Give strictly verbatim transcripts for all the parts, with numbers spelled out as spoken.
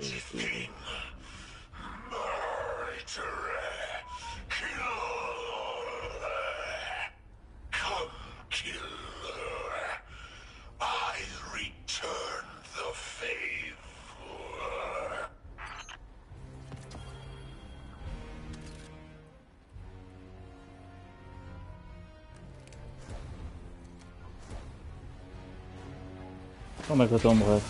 Como é que eu estou a morrer?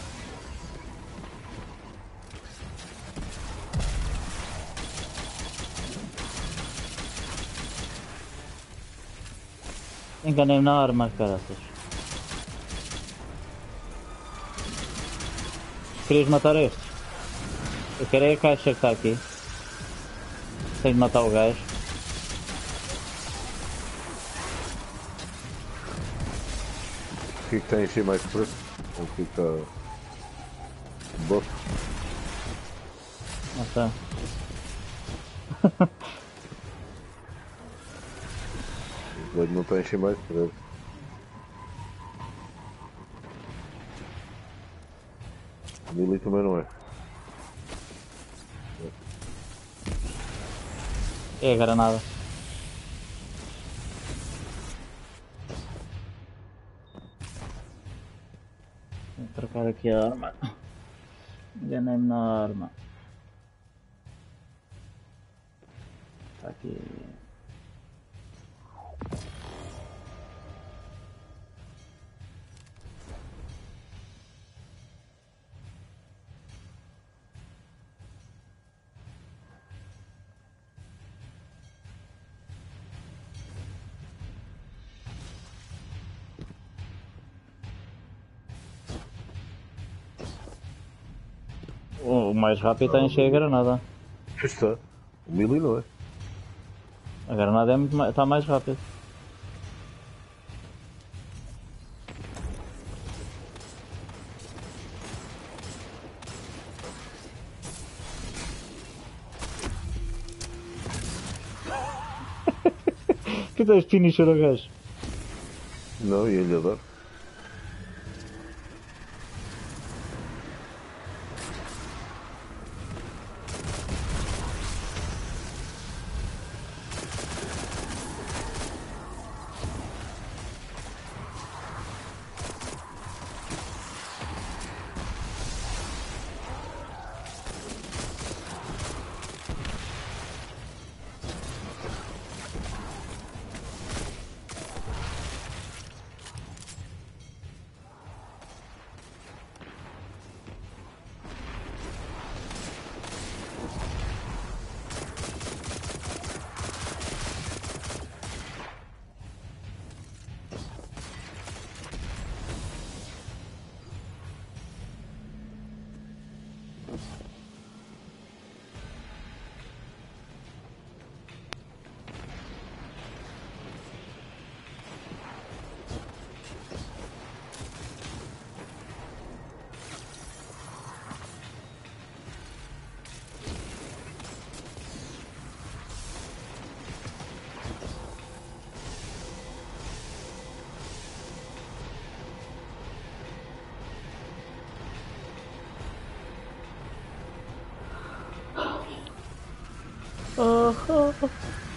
Enganei-me na arma, caraças. Querias matar estes? Eu quero é a caixa que está aqui. Tenho de matar o gajo. O que é que tem encher mais preço? O que está. Buff? Não sei. O doido não está a encher mais preço. O Mili também não é. É a granada. Vou trocar aqui a arma. Enganei-me na arma. Está aqui. O mais rápido está a encher a granada. Está. O Mili não é. A granada é muito mais, está mais rápido. Que tens finisher o gajo? Não, ia lhe dar. Oh, oh, oh.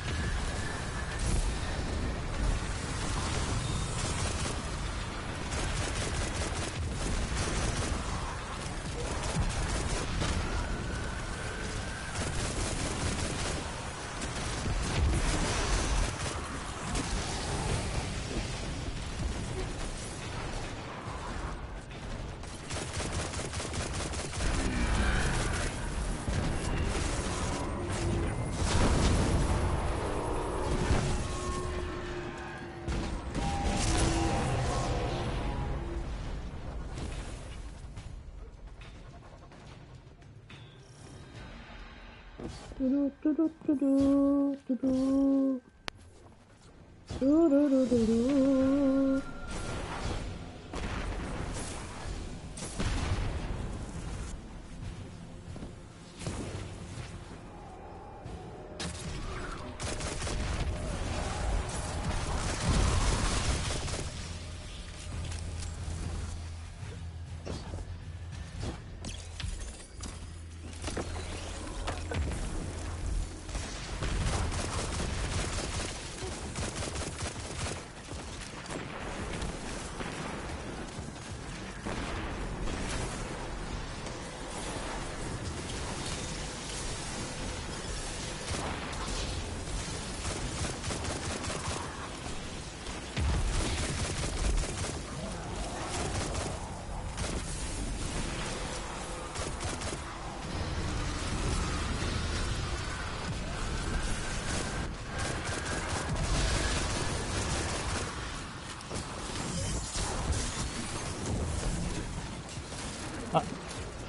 Tudu, tudu, tudu, tudu. Tudu, tudu, tudu.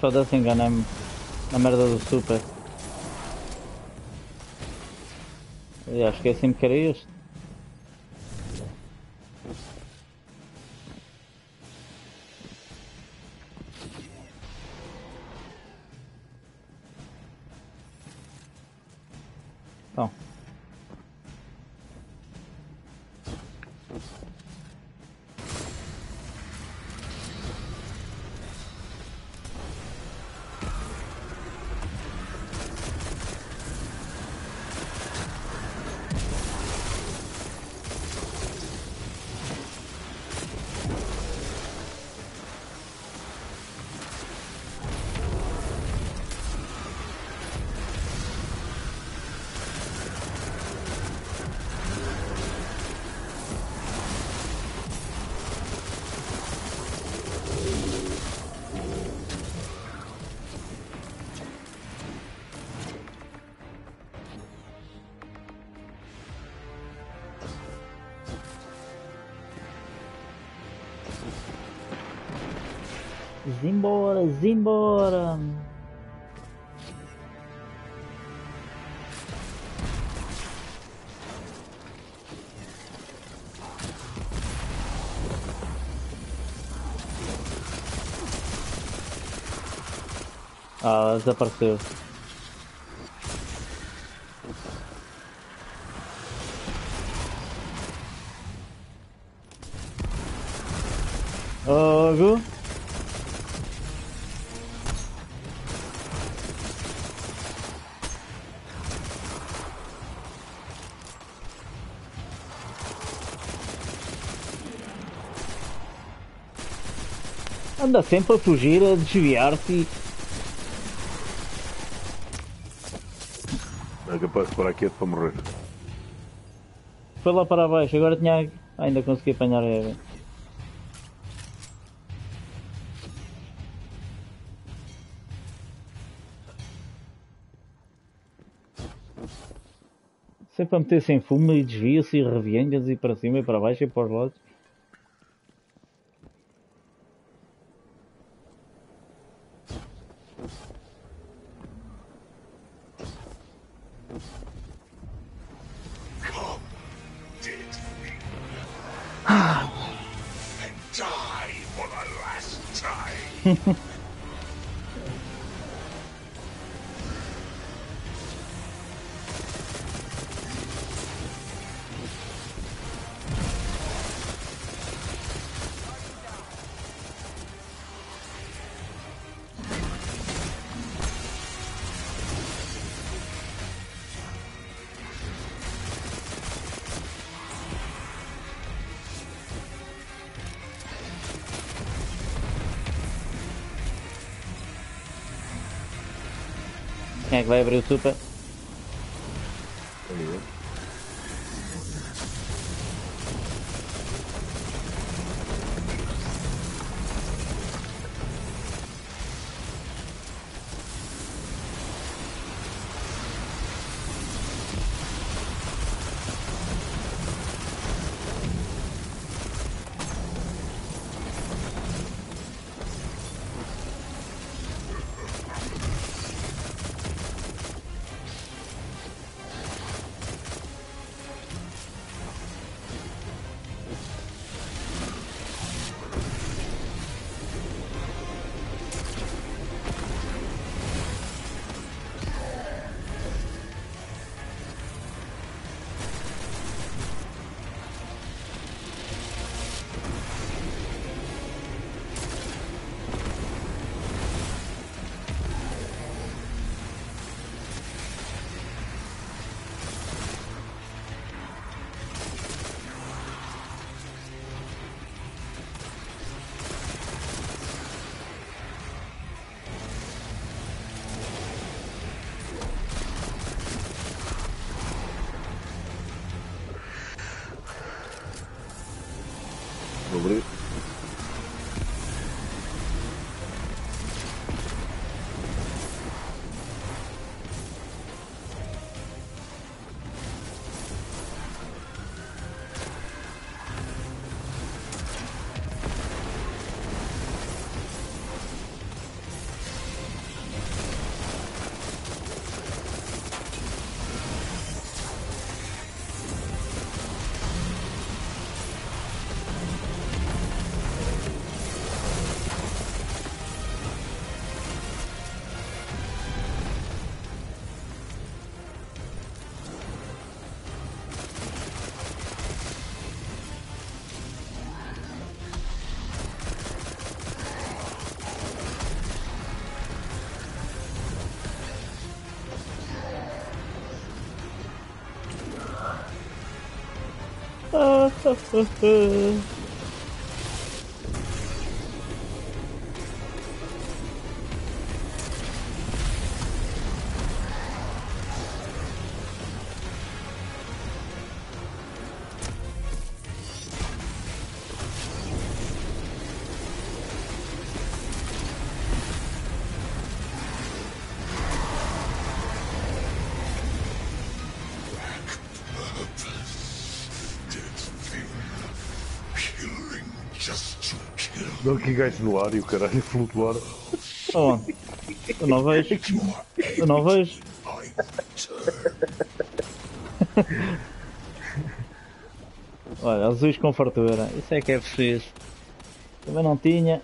foda-se, enganei-me na merda do super. Já esqueci-me que era este. Então. Zimbora, zimbora! Ah, desapareceu. Ogo. Anda sempre a fugir, a desviar-se e... É capaz de parar quieto para morrer. Foi lá para baixo, agora tinha... ainda consegui apanhar a Eva. Sempre a meter-se em fumo e desvia-se e revienga-se e para cima e para baixo e para os lados. Quem é que vai abrir o super? Aí, Não, que gajo no ar e o caralho flutuar. Onde? Eu não vejo. Eu não vejo. Olha, azuis com fartura. Isso é que é preciso. Também não tinha.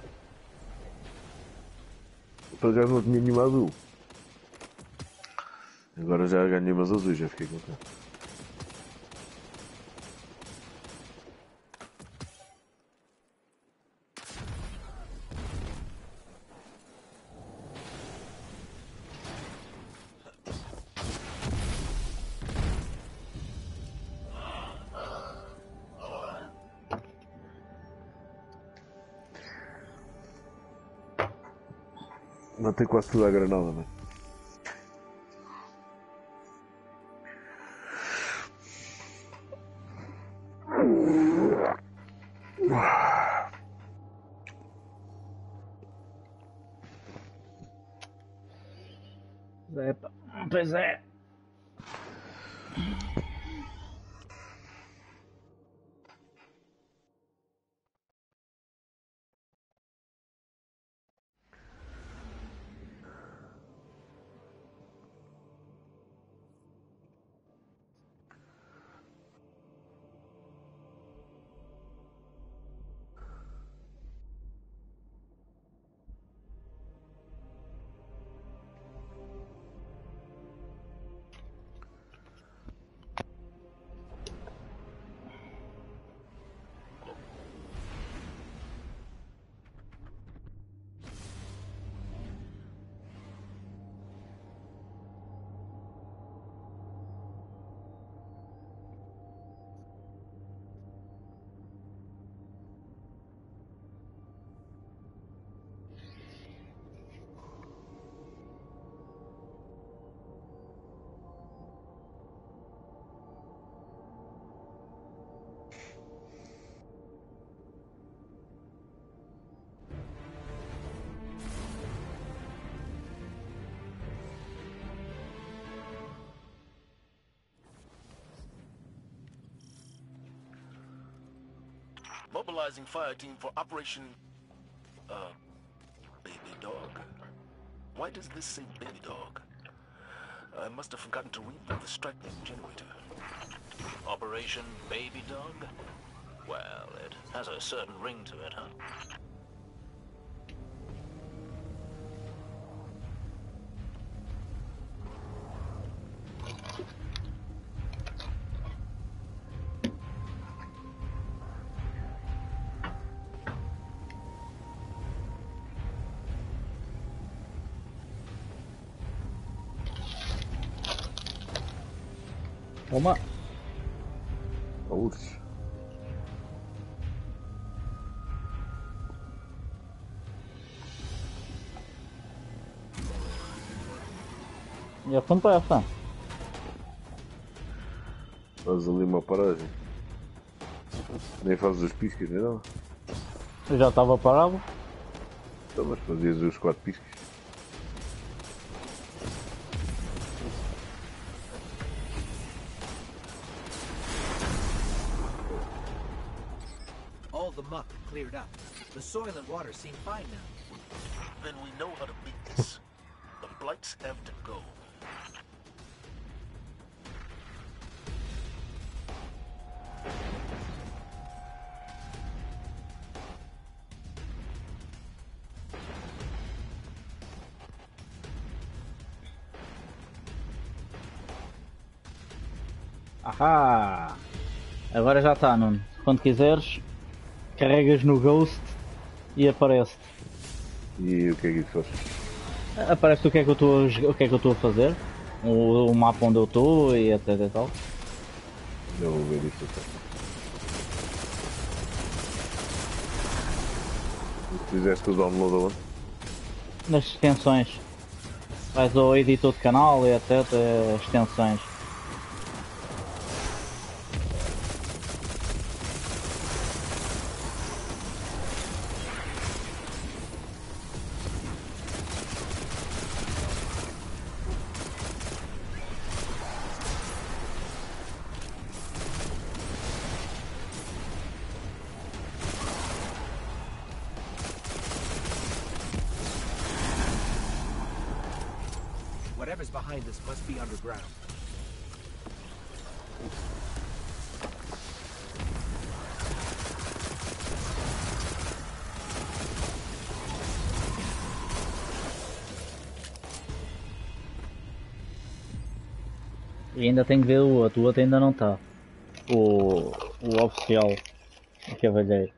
Para já não tinha nenhuma azul. Agora já ganhei umas azuis, já fiquei contente. Matei quase tudo a granada, né? É, pá. Pois é. Mobilizing fire team for Operation... Uh... Baby Dog. Why does this say Baby Dog? I must have forgotten to read the strike name generator. Operation Baby Dog? Well, it has a certain ring to it, huh? Toma. Uff. Já foi para essa. Faz ali uma paragem. Nem fazes os piscas, nem nada. Eu já estava parado. Então, mas fazias os quatro piscas. All the muck cleared up. The soil and water seem fine now. Then we know how to beat this. The blights have to go. Ahá! Agora já está, Nuno. Quando quiseres, carregas no Ghost e aparece-te. E o que é que isso faz? Aparece o que é que eu estou a, o que é que eu estou a fazer, o, o mapa onde eu estou e etc e tal. Eu vou ver isso até. Fizeste o download aonde? Nas extensões. Vais ao editor de canal e etcétera. Extensões. Whatever's behind this must be underground. E ainda tenho que ver o outro. O outro ainda não está. O, o oficial. O cavalheiro.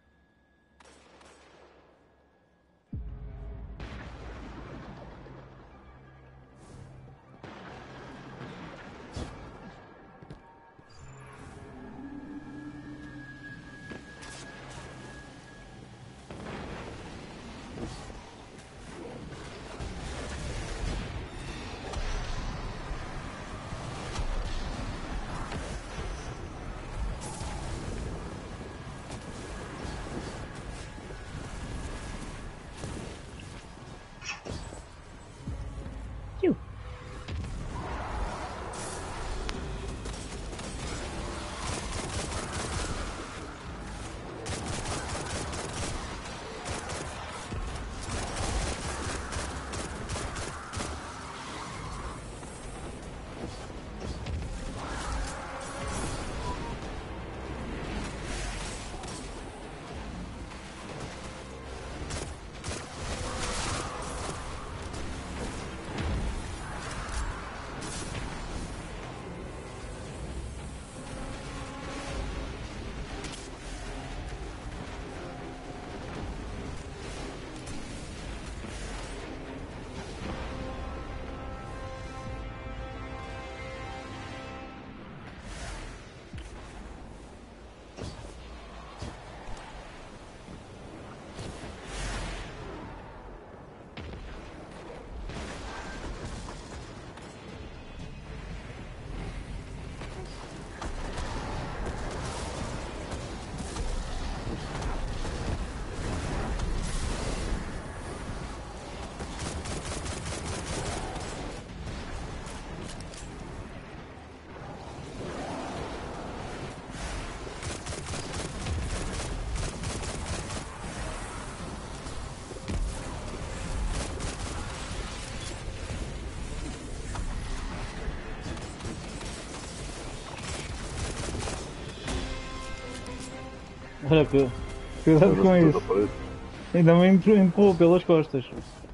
Olha que. Cuidado com isso. Ainda me empurrou pelas costas.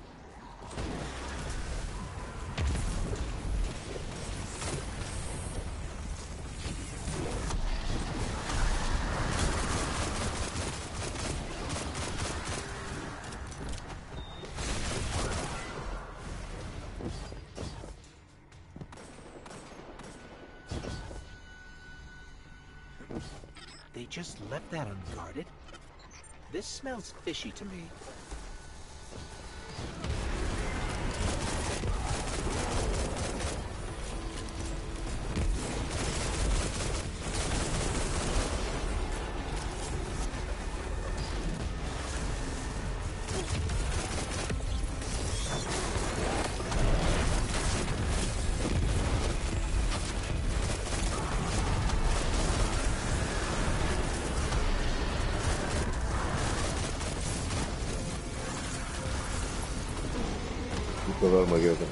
They just left that unguarded? This smells fishy to me. Vou dar uma guerra.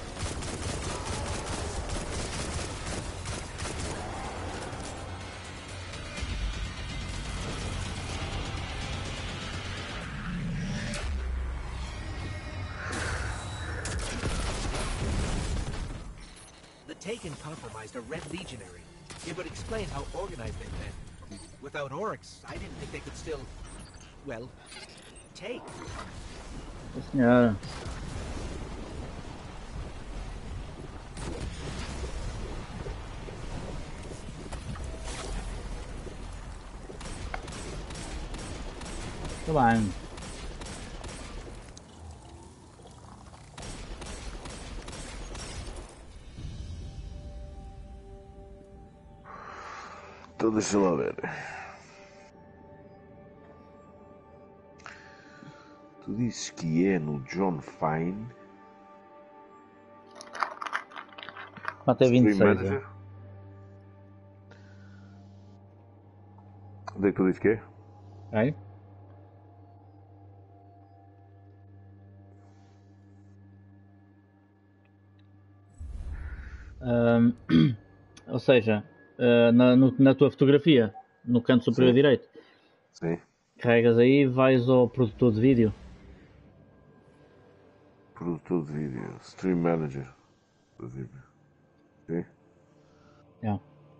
The Taken compromised a Red Legionary. It would explain how organized they've been. Without Oryx, I didn't think they could still, well, take. Senhora. Come on. Então deixa lá ver. Tu dizes que é no John Fine. Até vinte e Stream seis. Manager. Onde é que tu dizes que é? É? É? Ahm, ou seja, ah, na, no- na tua fotografia, no canto superior Sim. direito, Sim. carregas aí, vais ao produtor de vídeo. Produtor de vídeo. Stream Manager. Sim. Yeah.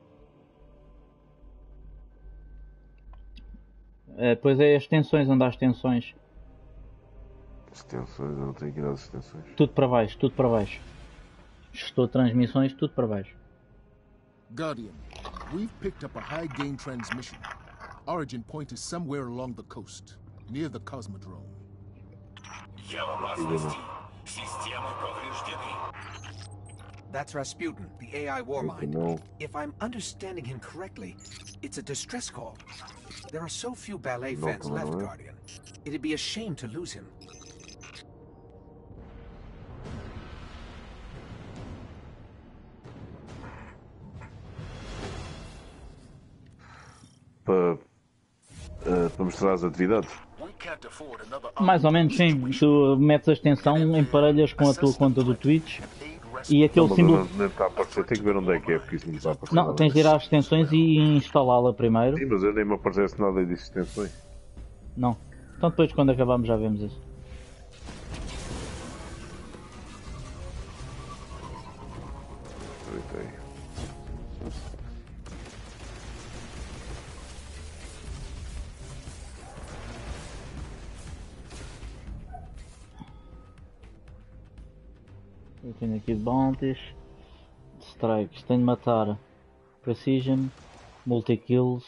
Ah, depois é as extensões, onde há extensões. Extensões, eu não tenho que ir às extensões. Tudo para baixo, tudo para baixo. Gestor de transmissões, tudo para baixo. Guardian, we've picked up a high gain transmission. Origin point is somewhere along the coast, near the Cosmodrome. That's Rasputin, the A I Warmind. No. If I'm understanding him correctly, it's a distress call. There are so few ballet No, fans no, left, no. Guardian. It'd be a shame to lose him. Para, eh, para mostrar as atividades. We can't afford another Mais ou menos sim, tu metes a extensão, emparelhas com a tua conta do Twitch e aquele Mas símbolo. não, não está a aparecer. Tenho que ver onde é que é, porque isso não está a aparecer. Não, nada. tens de ir às extensões e instalá-la primeiro. Sim, mas eu nem me aparece nada de extensões. Não. Então depois quando acabarmos já vemos isso. Espera aí. Eu tenho aqui bounties, strikes, tenho de matar precision, multi-kills.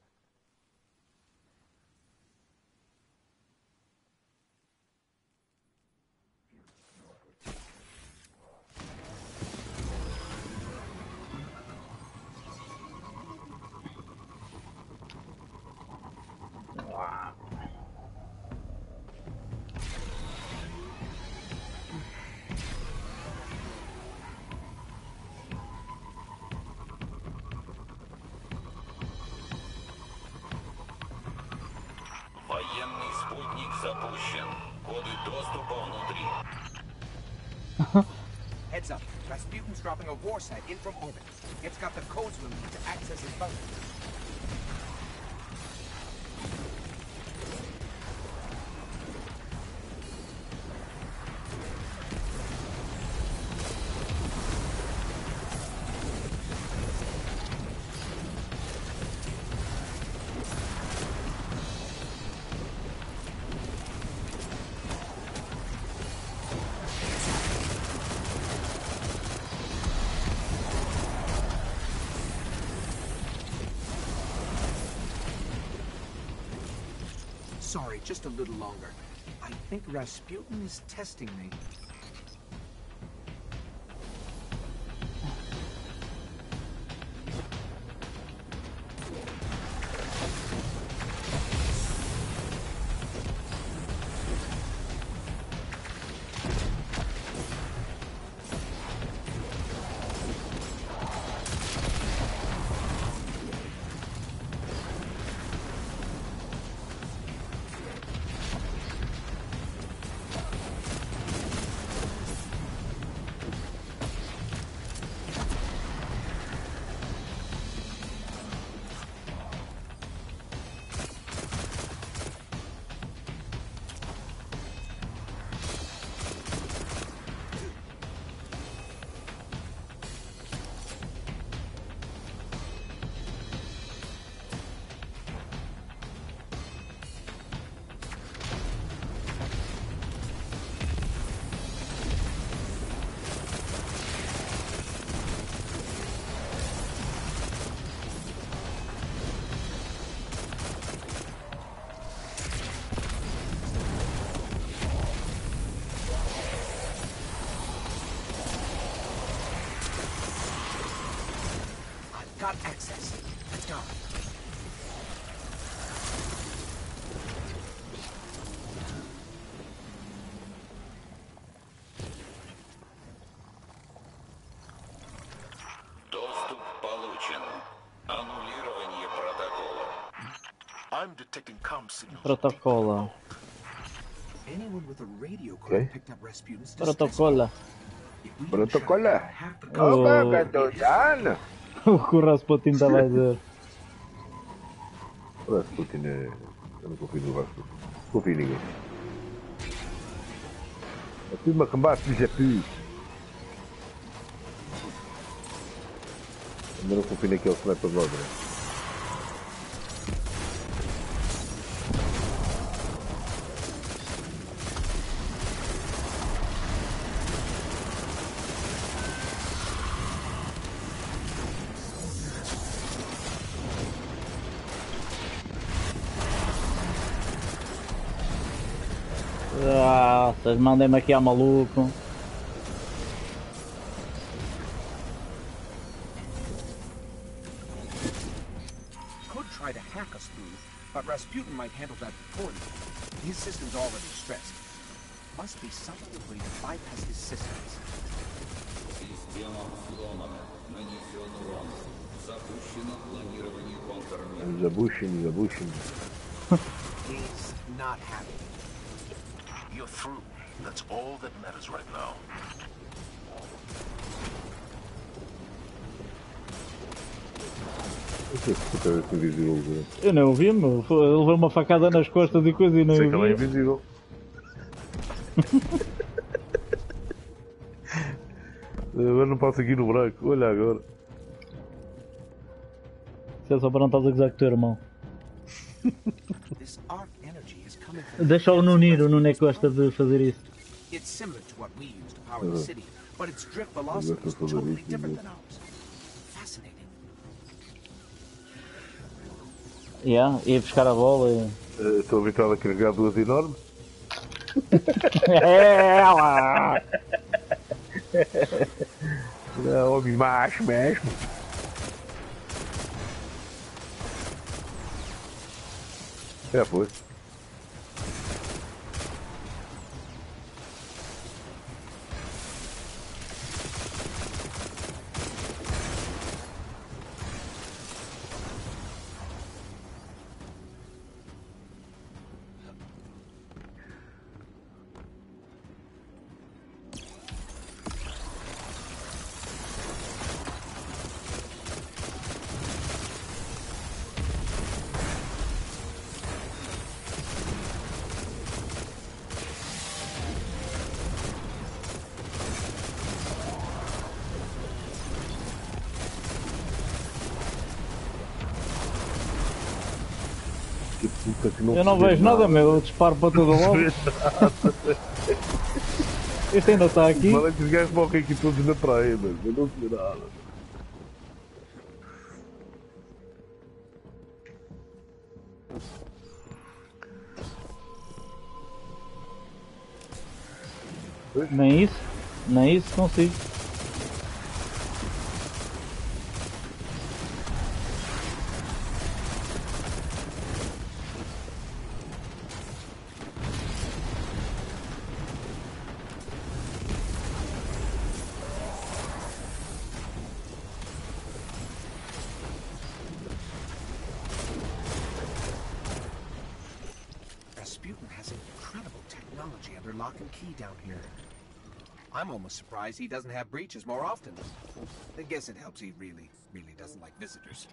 Военный спутник запущен. Коды доступа внутри. Heads up, Rasputin's dropping a warsat in from orbit. It's got the codes we'll need to access his bunker. Sorry, just a little longer. I think Rasputin is testing me. Got access. Let's go. Доступ получен. Аннулирование протокола. I'm detecting comm signals. Protocola. Anyone with a radio could Okay. have picked up Rasputin's distress Protocola. call. If we can track Protocola. down half the Oh. Opa, Gatoyan! O que o Rasputin estava a dizer. O Rasputin é... Eu não confio no Rasputin. Confio em ninguém. A turma que bate já fiz. Ainda não confio naquele sniper logo, né? Ah, vocês mandem-me aqui ao maluco. could try to hack us through, but Rasputin might handle that poorly. His system's already stressed. Must be some other way to bypass his systems. Система взломана. Нанесен урон. Запущено планирование контрмер. Забущен, забущен. He's not happy. You're through. That's all that matters right now. Esse puta é invisível, né? Eu não o vi, meu. Foi- Ele levou uma facada nas costas e coisa e nem Sei o que ela é vi. invisível. Agora não passa aqui no branco, olha agora. Se é só para não estás a gozar com o teu irmão. This arc energy is coming from Deixa-o no Niro, o Nuno é que gosta de fazer isso. It's similar to what we use to power the city, but its drift velocity is totally different than ours. Fascinating. Yeah, ia buscar a bola e... Eh, Estou habituado a carregar duas enormes. É ela! Não, homem macho mesmo. É, foi. Que puta que não Eu não se vê vejo nada, meu. Eu disparo para todo Não se lado. vê nada. Este ainda está aqui. Olha que os gajos morrem aqui todos na praia, mas eu não se vê nada. Nem isso. Nem isso consigo. Rasputin has incredible technology under lock and key down here. I'm almost surprised he doesn't have breaches more often. I guess it helps he really, really doesn't like visitors.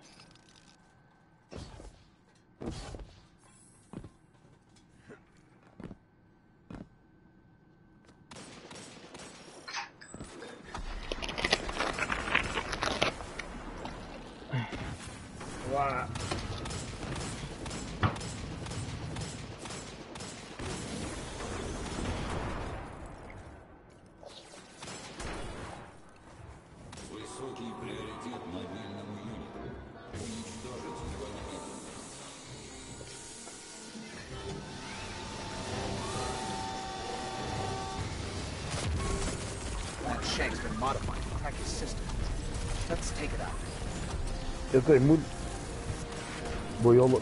Высокий приоритет мобильному юниту. Уничтожить его немедленно. That shank's been modified to crack his system. Let's take it out. Eu tenho muito. Boiola.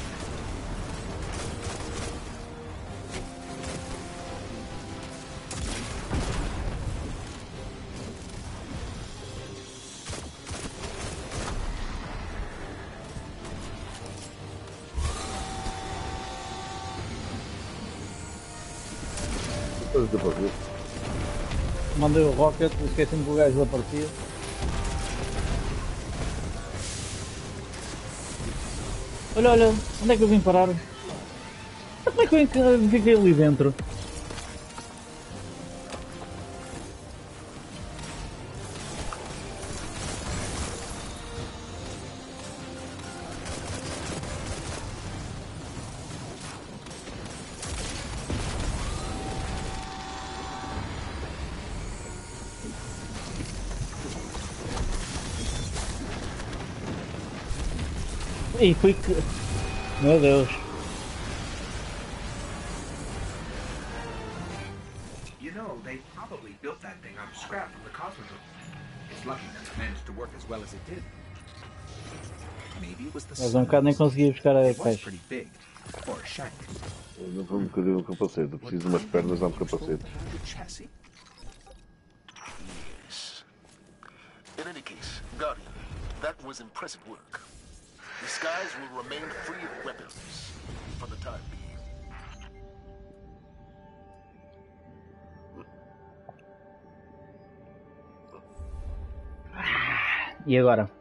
Coisas para ver. Mandei o rocket, esqueci-me que o gajo aparecia. Olha, olha, onde é que eu vim parar? Como é que eu enca- fiquei ali dentro? E fui que... Meu Deus. You know, they probably built that thing out of scrap from the Cosmodrome. It's lucky that it managed to work as well as it did. Maybe it was the Mas um bocado nem consegui buscar a It was caixa. pretty big. Or a shank. Eu não vou me cadê um capacete. Eu preciso de umas pernas, dá-me capacete. The chassis? Yes. In any case, Guardian, that was impressive work. The skies will remain free of weapons for the time being. E agora?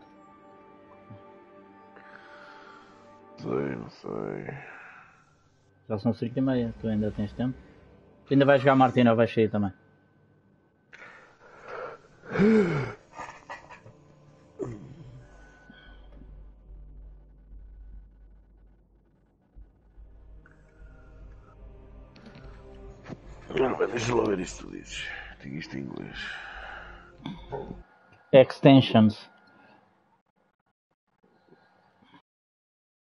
Sei, não sei. Já são cinco e meia, tu ainda tens tempo. Tu ainda vais jogar Martina ou vais sair também? Não, mas deixa lá ver isto que tu dizes. Digo isto em inglês. Extensions.